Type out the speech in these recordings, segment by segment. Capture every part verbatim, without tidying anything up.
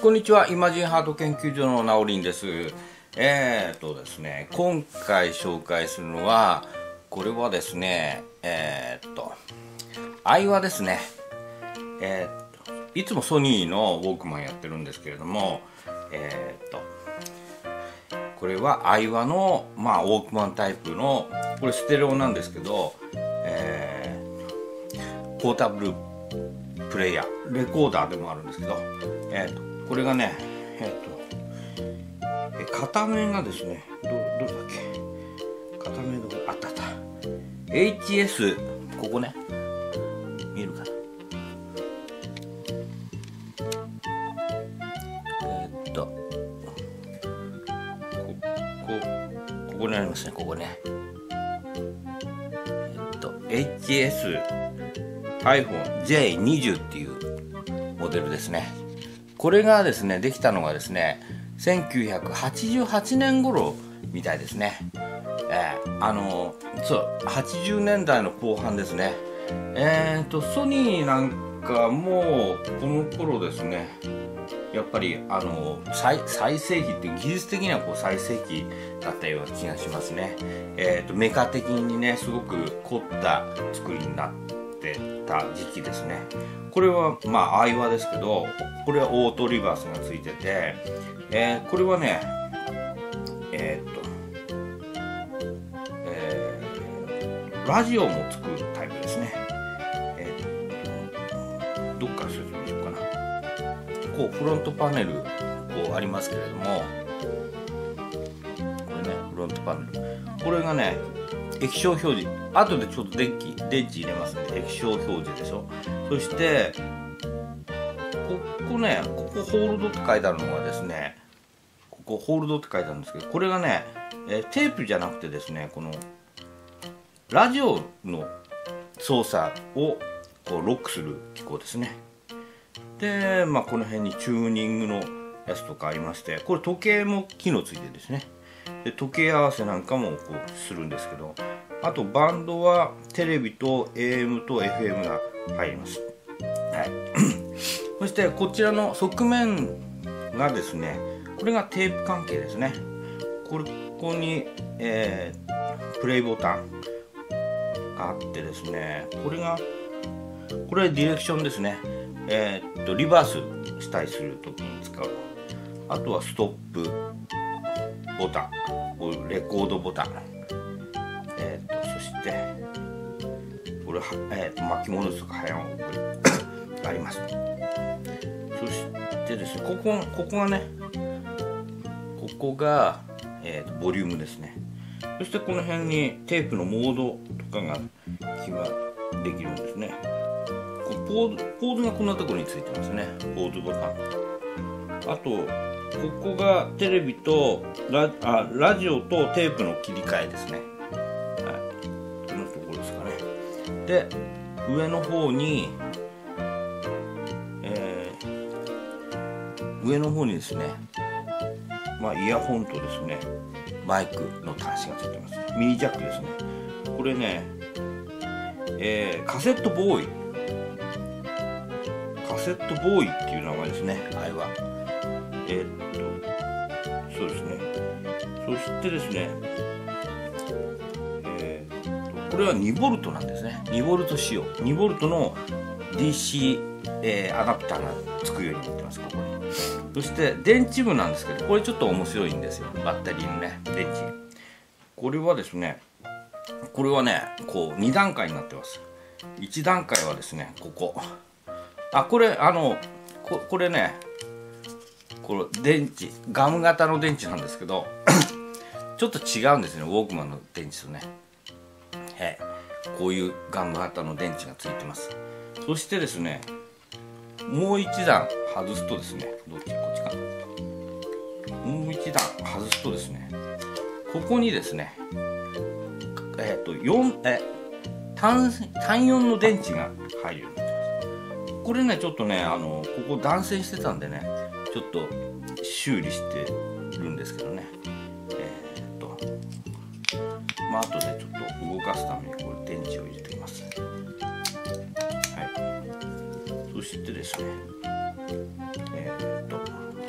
こんにちは。イマジンハート研究所のナオリンです。えーとですね、今回紹介するのは、これはですね、えーと、アイワですね。えーと、いつもソニーのウォークマンやってるんですけれども、えーと、これはアイワの、まあ、ウォークマンタイプの、これステレオなんですけど、えー、ポータブルプレイヤー、レコーダーでもあるんですけど、えーと、これがね、えっ、ー、と、片面がですね、ど、どれだっけ、片面どこ、あったあった、エイチエス、ここね、見えるかな、えっ、ー、と、こ、こ、ここにありますね、ここね、えっ、ー、と、エイチエス アイフォンジェイにじゅう っていうモデルですね。これがですね、できたのがですね、せんきゅうひゃくはちじゅうはちねん頃みたいですね。えー、あのそう、はちじゅうねんだいの後半ですね。えーと、ソニーなんかもこの頃ですね、やっぱりあの 最, 最盛期って技術的にはこう最盛期だったような気がしますね。えーと、メカ的にね、すごく凝った作りになってた時期ですね。これはまあアイワですけど、これはオートリバースがついてて、えー、これはね、えー、っと、えー、ラジオも作るタイプですね。えー、っとどっから説明しようかな。こうフロントパネルこうありますけれども、これね、フロントパネル、これがね、液晶表示、後でちょっと電気電池入れますので液晶表示でしょ。そしてここね、ここホールドって書いてあるのがですね、ここホールドって書いてあるんですけど、これがね、えー、テープじゃなくてですね、このラジオの操作をこうロックする機構ですね。で、まあ、この辺にチューニングのやつとかありまして、これ時計も機能ついてですね、で時計合わせなんかもこうするんですけど、あとバンドはテレビと エーエム と エフエム が入ります。はい。そしてこちらの側面がですね、これがテープ関係ですね。これここに、えー、プレイボタンがあってですね、これがこれディレクションですね。えー、っとリバースしたりするときに使う。あとはストップボタン、レコードボタン、えー、っとそしてこれは、えー、っと巻き戻すとか早送りがあります。そしてですね、ここここがね、ここが、えー、とボリュームですね。そしてこの辺にテープのモードとかが決まできるんですね。こうポーズポーズがこんなところについてますね。ポーズボタン。あとここがテレビと ラ, あラジオとテープの切り替えですね。はい、このところですかね。で、上の方に上の方にですね、まあ、イヤホンとですね、マイクの端子がついてます。ミニジャックですね。これね、えー、カセットボーイカセットボーイっていう名前ですね、あれは。えー、っとそうですね。そしてですね、えー、これはにボルトなんですね。にボルト仕様、にボルトの ディーシー、えー、アダプターがつくようになってます、ここに。そして電池部なんですけど、これちょっと面白いんですよ。バッテリーのね、電池。これはですね、これはね、こうに段階になってます。いち段階はですね、ここ。あ、これあの こ, これね、これ電池、ガム型の電池なんですけど、ちょっと違うんですね、ウォークマンの電池とね。へこういうガム型の電池がついてます。そしてですね、もう一段外すとですね、どっちこっちかな。もう一段外すとですね、ここにですね、えっとよんえ単単よんの電池が入るようになってます。これね、ちょっとね、あのここ断線してたんでね、ちょっと修理してるんですけどね。えー、っとまあ後でちょっと動かすためにこれ電池を入れています。はい。そしてですね、えー、っと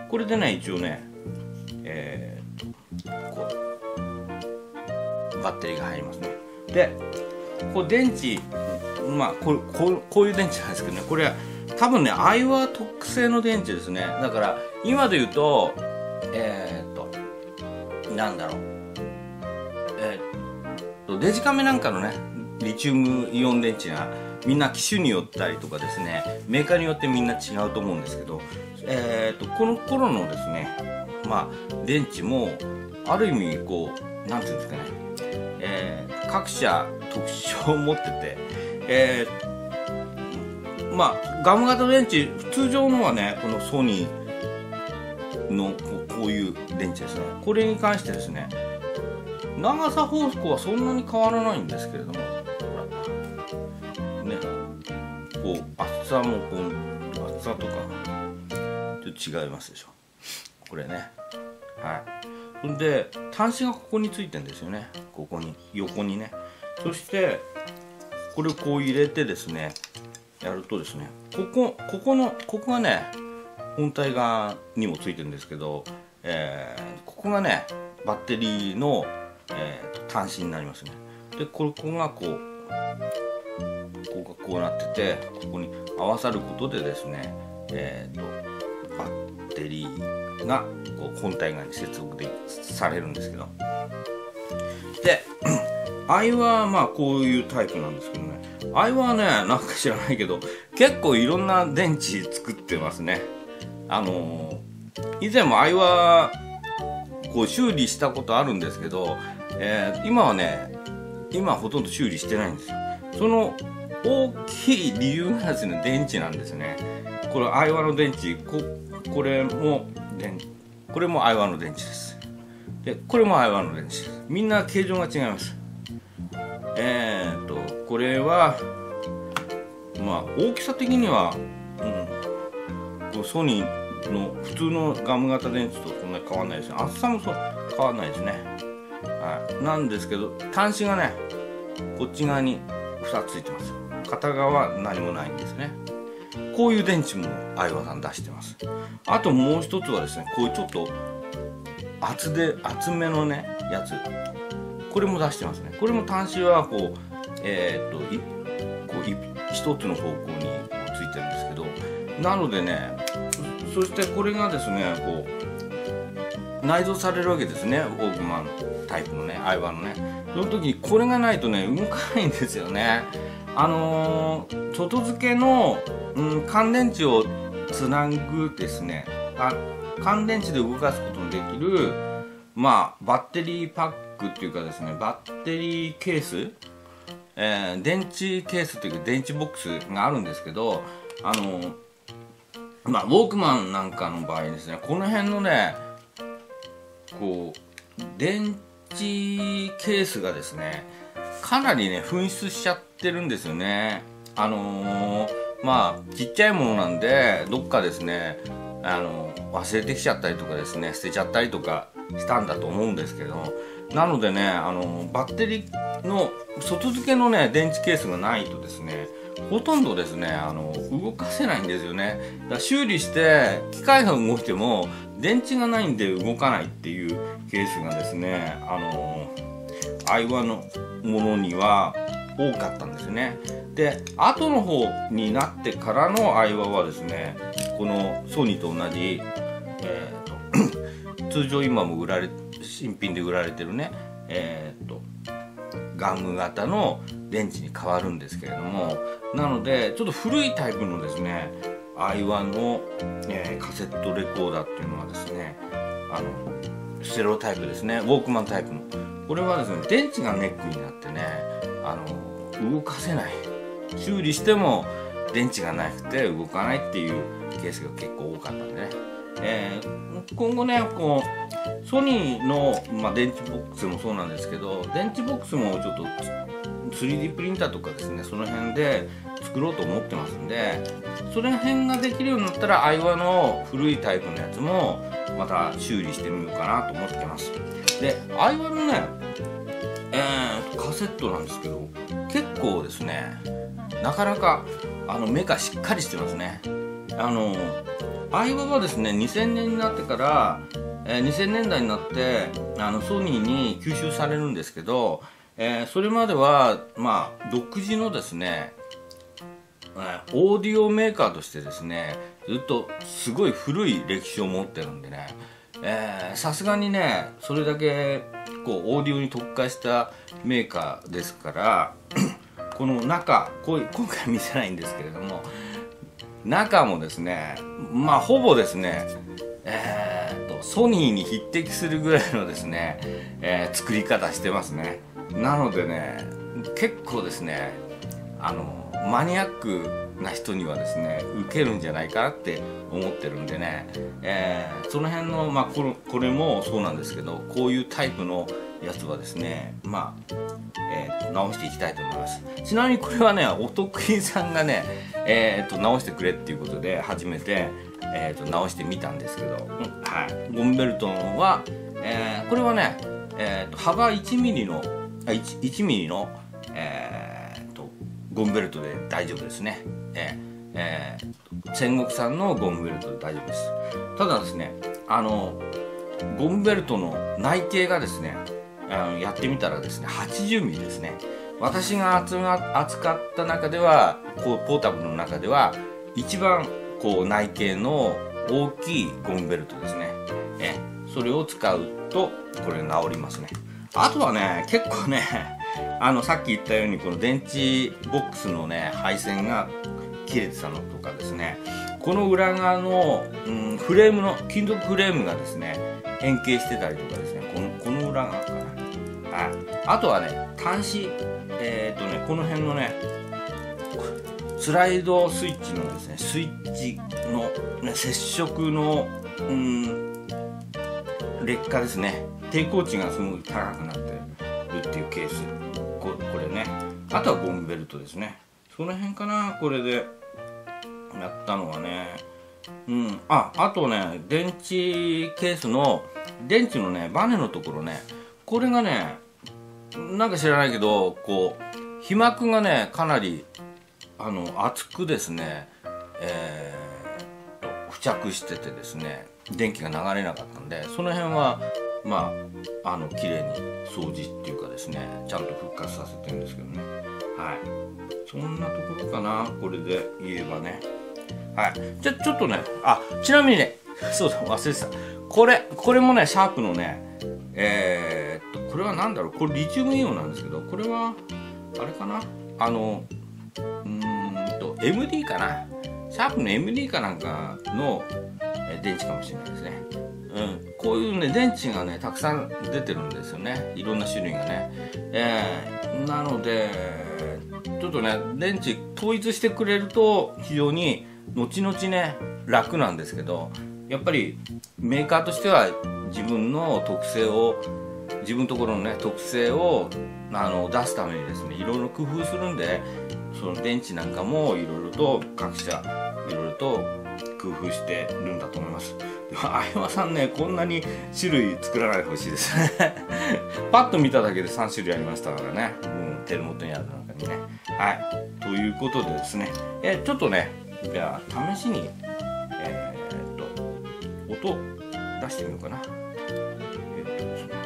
これでね一応ねえー、っとこうバッテリーが入りますね。でこう電池、まあこうこうこういう電池なんですけどね、これは多分ねアイワ特製の電池ですね。だから今で言うとえー、っとなんだろうえー、っとデジカメなんかのねリチウムイオン電池がみんな機種によったりとかですね、メーカーによってみんな違うと思うんですけど、えー、とこの頃のですね、まあ電池もある意味こうなんていうんですかね、えー、各社特徴を持ってて、えー、まあガム型電池通常のはねこのソニーのこういう電池ですね。これに関してですね長さ方向はそんなに変わらないんですけれども、ね、こう厚さもこう厚さとかちょっと違いますでしょこれね。はい。そんで端子がここについてるんですよね、ここに横にね。そしてこれをこう入れてですねやるとですね、ここここのここがね本体側にもついてるんですけど、えー、ここがねバッテリーのえー、と端子になりますね。でここがこうここがこうなってて、ここに合わさることでですね、えー、とバッテリーがこう本体側に接続でされるんですけど、でアイワはまあこういうタイプなんですけどね、アイワはねなんか知らないけど結構いろんな電池作ってますね。あのー、以前もアイワこう修理したことあるんですけど、えー、今はね今はほとんど修理してないんですよ。その大きい理由がですね電池なんですね。これアイワの電池、 こ, これも電これもアイワの電池です。でこれもアイワの電池です。みんな形状が違います。えー、っとこれはまあ大きさ的には、うん、こうソニーの普通のガム型電池とそんなに変わらないですね。厚さもそう変わらないですね。はい、なんですけど端子がねこっち側にふたつついてます。片側は何もないんですね。こういう電池もアイワさん出してます。あともう一つはですね、こういうちょっと厚で厚めのねやつ、これも出してますね。これも端子はこうえー、っといこうい一つの方向にこうついてるんですけど、なのでね、そしてこれがですねこう内蔵されるわけですね、ウォークマンタイプのねアイワのね。その時にこれがないとね動かないんですよね。あのー、外付けの、うん、乾電池をつなぐですね、あ乾電池で動かすことのできるまあバッテリーパックっていうかですね、バッテリーケース、えー、電池ケースっていうか電池ボックスがあるんですけど、あのーまあ、ウォークマンなんかの場合ですね、この辺のねこう電池ケースがですねかなりね紛失しちゃってるんですよね。あのー、まあちっちゃいものなんでどっかですね、あのー、忘れてきちゃったりとかですね捨てちゃったりとかしたんだと思うんですけど、なのでね、あのー、バッテリーの外付けのね電池ケースがないとですねほとんどですねあの動かせないんですよね。だから修理して機械が動いても電池がないんで動かないっていうケースがですね、あのアイワのものには多かったんですね。で後の方になってからのアイワはですね、このソニーと同じ、えー、と通常今も売られ新品で売られてるね、えー、とガム型の電池に変わるんですけれども、なのでちょっと古いタイプのですねアイワの、えー、カセットレコーダーっていうのはですね、あのステレオタイプですね、ウォークマンタイプのこれはですね電池がネックになってね、あの動かせない、修理しても電池がなくて動かないっていうケースが結構多かったんでね、えー、今後ねこうソニーの、まあ、電池ボックスもそうなんですけど、電池ボックスもちょっと スリーディー プリンターとかですねその辺で作ろうと思ってますんで、その辺ができるようになったらアイワの古いタイプのやつもまた修理してみようかなと思ってます。でアイワのね、えー、カセットなんですけど結構ですねなかなかあの目がしっかりしてますね。あの相場はですねにせんねんになってから、えー、にせんねんだいになってあのソニーに吸収されるんですけど、えー、それまではまあ独自のですねオーディオメーカーとしてですねずっとすごい古い歴史を持ってるんでね、さすがにねそれだけこうオーディオに特化したメーカーですからこの中こう今回見せないんですけれども中もですねまあほぼですねえー、とソニーに匹敵するぐらいのですね、えー、作り方してますね。なのでね結構ですねあのマニアックな人にはですね受けるんじゃないかなって思ってるんでね、えー、その辺の、まあ、これ、これもそうなんですけどこういうタイプのやつはですねまあ、えー、直していきたいと思います。ちなみにこれはねお得意さんがね、えー、と直してくれっていうことで初めて、えー、と直してみたんですけど、うんはい、ゴムベルトンは、えー、これはね、えー、と幅いちミリのあ 1, いちミリの、えー、とゴムベルトで大丈夫ですね。えーえー、戦国さんのゴムベルトで大丈夫です。ただですねあのゴムベルトの内径がですねあのやってみたらですねはちじゅうミリですね。私が扱った中ではこうポータブルの中では一番こう内径の大きいゴムベルトですね。えそれを使うとこれ治りますね。あとはね結構ねあのさっき言ったようにこの電池ボックスのね配線が切れてたのとかですねこの裏側の、うん、フレームの金属フレームがですね変形してたりとかですねこの、この裏側かなああとはね端子えっ、ー、とねこの辺のねスライドスイッチのですねスイッチの、ね、接触の、うん、劣化ですね抵抗値がすごい高くなってるっていうケース こ, これねあとはゴムベルトですねその辺かなこれでやったのはねうんああとね電池ケースの電池のねバネのところねこれがねなんか知らないけどこう被膜がねかなりあの厚くですねえー、付着しててですね電気が流れなかったんでその辺はまああの綺麗に掃除っていうかですねちゃんと復活させてるんですけどねはいそんなところかなこれで言えばねはいじゃちょっとねあちなみにねそうだ忘れてたこれこれもねシャープのねえー、っとこれは何だろうこれリチウムイオンなんですけどこれはあれかなあのうーんと エムディー かなシャープの エムディー かなんかの電池かもしれないですねうん、こういうね電池がねたくさん出てるんですよねいろんな種類がね、えー、なのでちょっとね電池統一してくれると非常に後々ね楽なんですけどやっぱりメーカーとしては自分の特性を自分のところのね特性をあの出すためにですねいろいろ工夫するんでその電池なんかもいろいろと各社いろいろと工夫してるんだと思います。相葉さんねこんなに種類作らないでほしいですねパッと見ただけでさん種類ありましたからね、うん、手元にある中にねはいということでですねえちょっとねじゃあ試しにえー、っと音出してみようかなえー、っとですね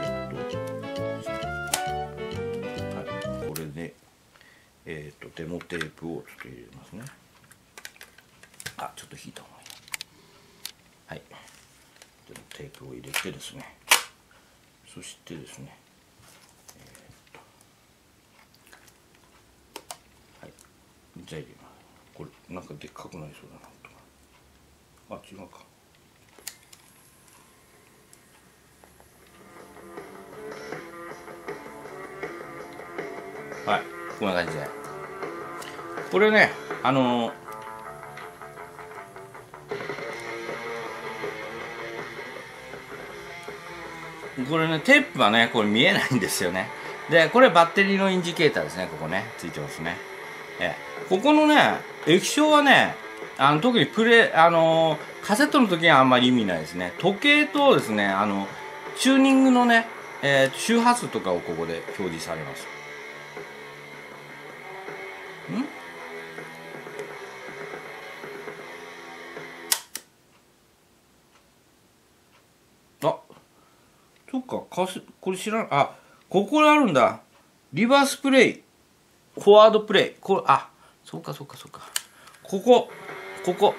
はいこれでえー、っとデモテープをちょっと入れますねあちょっと引いた方がいいはい、テープを入れてですねそしてですね、えー、っとはいじゃあ入れますこれなんかでっかくなりそうだなあ違うかはいこんな感じでこれねあのーこれねテープはねこれ見えないんですよねでこれバッテリーのインジケーターですねここねついてますねえここのね液晶はねあの特にプレあのカセットの時にはあんまり意味ないですね時計とですねあのチューニングのね、えー、周波数とかをここで表示されますんかすこれ知らん、あ、ここにあるんだ。リバースプレイ、フォワードプレイ。これ、あ、そうかそうかそうか。ここ、ここ。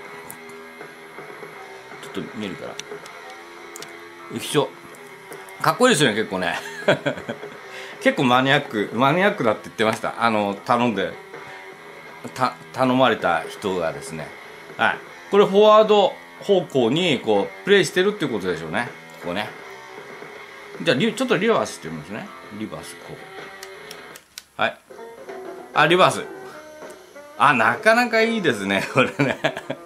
ちょっと見えるから。液晶。かっこいいですよね、結構ね。結構マニアック、マニアックだって言ってました。あの、頼んで、た、頼まれた人がですね。はい。これフォワード方向に、こう、プレイしてるっていうことでしょうね。こうね。じゃあ、ちょっとリバースしてみますね。リバース、こう。はい。あ、リバース。あ、なかなかいいですね、これね。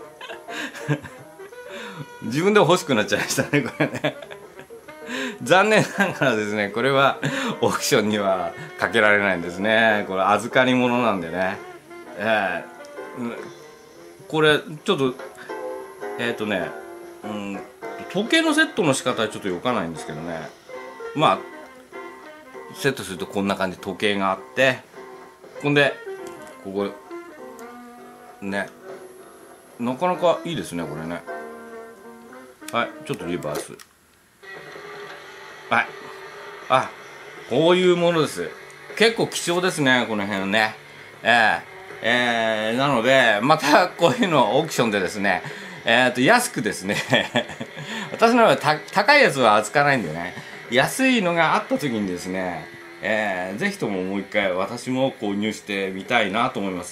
自分でも欲しくなっちゃいましたね、これね。残念ながらですね、これはオークションにはかけられないんですね。これ預かり物なんでね。えー、これ、ちょっと、えっとね、うん、時計のセットの仕方はちょっとよかないんですけどね。まあ、セットするとこんな感じで時計があって、ほんで、ここ、ね。なかなかいいですね、これね。はい、ちょっとリバース。はい。あ、こういうものです。結構貴重ですね、この辺ね。えー、えー、なので、またこういうのオークションでですね、えーと、安くですね、私の場合は高いやつは扱わないんでね、安いのがあった時にですね、えー、ぜひとももう一回私も購入してみたいなと思います。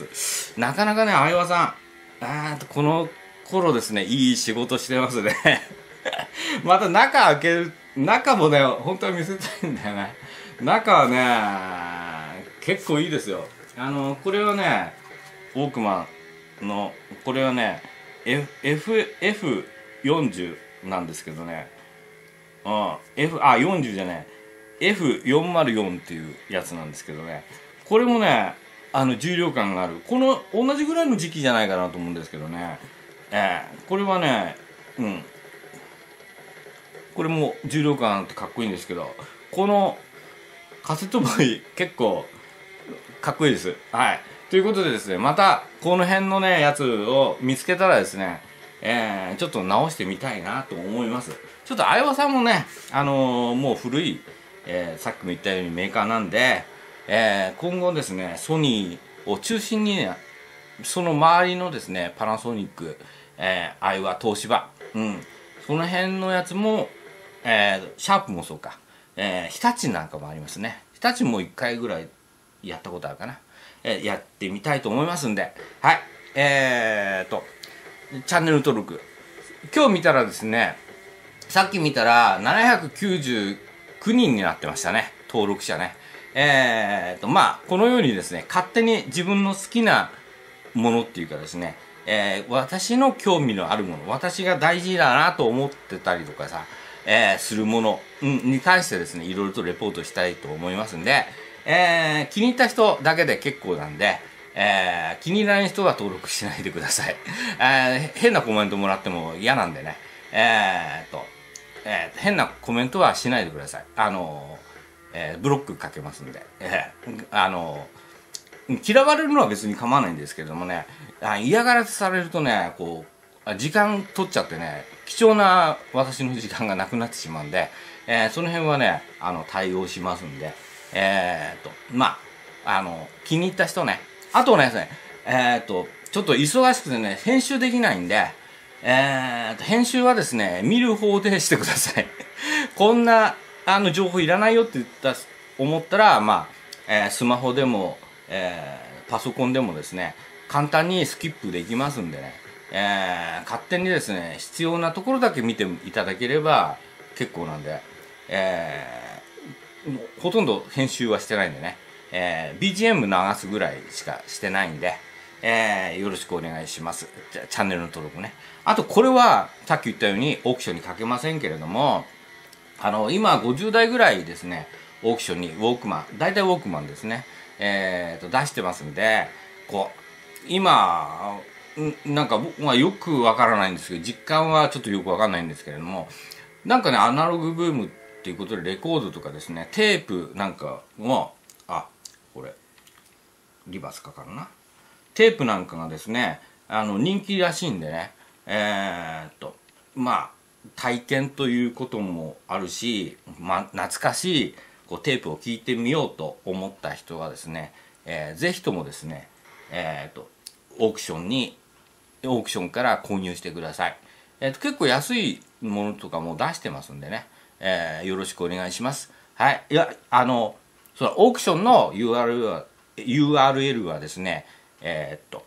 なかなかね、相葉さん、あーとこの頃ですね、いい仕事してますね。また中開ける、中もね、本当は見せたいんだよね。中はね、結構いいですよ。あの、これはね、ウォークマンの、これはね、F、F、エフよんじゅう なんですけどね、うん、F、あ、よんじゅうじゃない、エフよんまるよん っていうやつなんですけどね、これもね、あの、重量感がある。この、同じぐらいの時期じゃないかなと思うんですけどね、えー、これはね、うん、これも重量感あってかっこいいんですけど、このカセットボーイ結構かっこいいです。はい。ということでですね、またこの辺のね、やつを見つけたらですね、えー、ちょっと直してみたいなと思います。ちょっと相葉さんもね、あのー、もう古い、えー、さっきも言ったようにメーカーなんで、えー、今後ですね、ソニーを中心にね、その周りのですね、パナソニック、えー、相葉、東芝、うん、その辺のやつも、えー、シャープもそうか、えー、日立なんかもありますね。日立もいっかいぐらいやったことあるかな。えー、やってみたいと思いますんで、はい、えーと、チャンネル登録。今日見たらですね、さっき見たらななひゃくきゅうじゅうきゅうにんになってましたね、登録者ね。えーと、まあ、このようにですね、勝手に自分の好きなものっていうかですね、えー、私の興味のあるもの、私が大事だなと思ってたりとかさ、えー、するものに関してですね、いろいろとレポートしたいと思いますんで、えー、気に入った人だけで結構なんで、えー、気に入らない人は登録しないでください。えー、変なコメントもらっても嫌なんでね、えー、っと、えー、変なコメントはしないでください。あのー、えー、ブロックかけますんで、えー、あのー、嫌われるのは別に構わないんですけれどもね、嫌がらせされるとね、こう、時間取っちゃってね、貴重な私の時間がなくなってしまうんで、えー、その辺はね、あの、対応しますんで、えー、っと、まあ、あの、気に入った人ね、あとね、えー、っと、ちょっと忙しくてね、編集できないんで、えー、っと、編集はですね、見る方でしてください。こんな、あの、情報いらないよって言った、思ったら、まあ、えー、スマホでも、えー、パソコンでもですね、簡単にスキップできますんでね、えー、勝手にですね、必要なところだけ見ていただければ結構なんで、えー、ほとんど編集はしてないんでね、えー、ビージーエム 流すぐらいしかしてないんで、えー、よろしくお願いします。じゃチャンネルの登録ね。あとこれはさっき言ったようにオークションにかけませんけれども、あの今ごじゅうだいぐらいですね、オークションにウォークマン、大体ウォークマンですね、えー、と出してますんで、こう今なんか僕はよくわからないんですけど、実感はちょっとよくわかんないんですけれども、なんかね、アナログブームっていうことでレコードとかですね、テープなんかも、あ、これリバースかかるな、テープなんかがですね、あの人気らしいんでね、えー、っとまあ体験ということもあるし、まあ、懐かしいこうテープを聞いてみようと思った人はですね、えー、ぜひともですね、えー、とオークションにオークションから購入してください。えー、と結構安いものとかも出してますんでね、えー、よろしくお願いします。はい、いやあのそのオークションの ユーアールエル は ユーアールエル はですね、えー、っと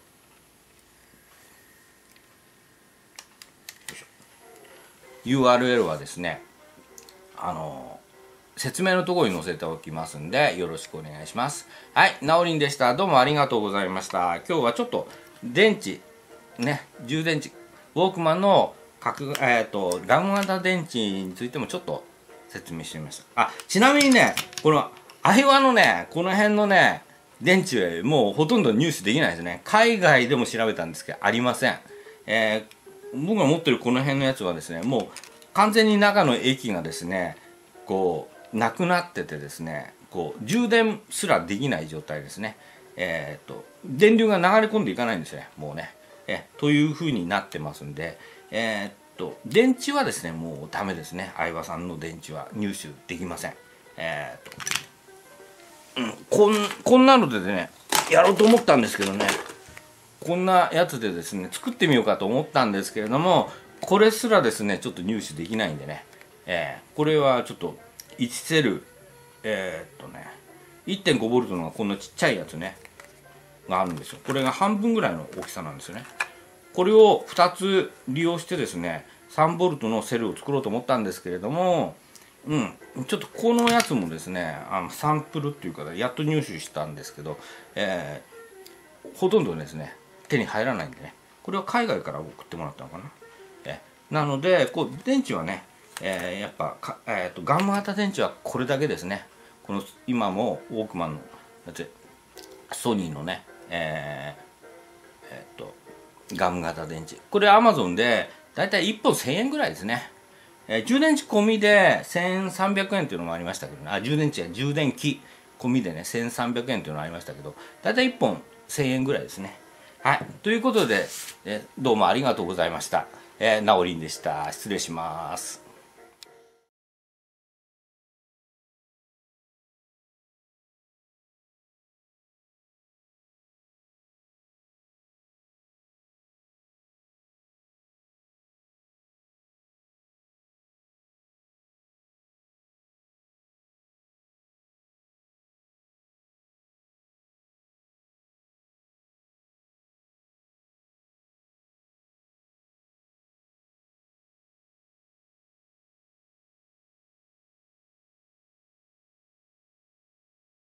ユーアールエル はですね、あの説明のところに載せておきますんでよろしくお願いします。はい、なおりんでした。どうもありがとうございました。今日はちょっと電池ね、充電池ウォークマンの角、えー、とガム型電池についてもちょっと説明してみました。あ、ちなみにね、このアイワのね、この辺のね電池もうほとんど入手できないですね。海外でも調べたんですけどありません。えー、僕が持ってるこの辺のやつはですね、もう完全に中の液がですねこうなくなっててですね、こう充電すらできない状態ですね。えー、っと電流が流れ込んでいかないんですね、もうね。えという風になってますんで、えー、っと電池はですねもうダメですね。相葉さんの電池は入手できません。えー、っと、うん、こんこんなのでねやろうと思ったんですけどね、こんなやつでですね作ってみようかと思ったんですけれども、これすらですねちょっと入手できないんでね、えー、これはちょっといちセルえー、っとね いってんごボルト のこんなちっちゃいやつねがあるんですよ。これが半分ぐらいの大きさなんですよね。これをふたつ利用してですねさんボルトのセルを作ろうと思ったんですけれども、うんちょっとこのやつもですねあのサンプルっていうかやっと入手したんですけど、えー、ほとんどですね手に入らないんでね、これは海外から送ってもらったのかな。えなのでこう電池はね、えー、やっぱか、えー、とガンマ型電池はこれだけですね。この今もウォークマンのやつソニーのねえー、えー、っとガム型電池、これ アマゾン でだいたいいっぽんせんえんぐらいですね。えー、充電池込みでせんさんびゃくえんっていうのもありましたけどね、あ充電池や充電器込みでねせんさんびゃくえんっていうのがありましたけど、だいたいいっぽんせんえんぐらいですね。はい、ということで、えー、どうもありがとうございました。えー、なおりんでした。失礼します。